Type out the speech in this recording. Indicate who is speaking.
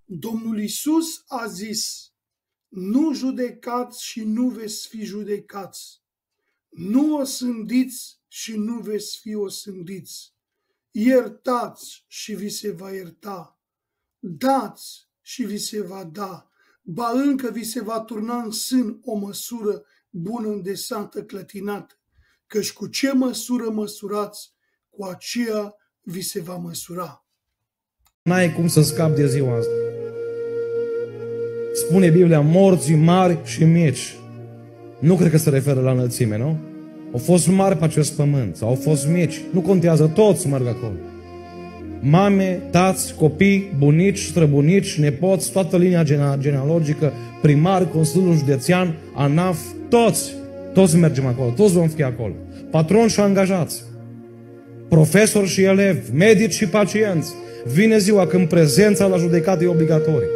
Speaker 1: Domnul Iisus a zis, nu judecați și nu veți fi judecați. Nu osândiți și nu veți fi osândiți. Iertați și vi se va ierta. Dați și vi se va da. Ba încă vi se va turna în sân o măsură bună, îndesată, clătinată. Căci cu ce măsură măsurați, cu aceea vi se va măsura.
Speaker 2: N-ai cum să scapi de ziua asta. Spune Biblia, morții mari și mici. Nu cred că se referă la înălțime, nu? Au fost mari pe acest pământ, sau au fost mici. Nu contează, toți merg acolo. Mame, tați, copii, bunici, străbunici, nepoți, toată linia genealogică, primar, consiliul județean, ANAF, toți mergem acolo, toți vom fi acolo. Patroni și angajați, profesori și elevi, medici și pacienți. Vine ziua când prezența la judecată e obligatorie.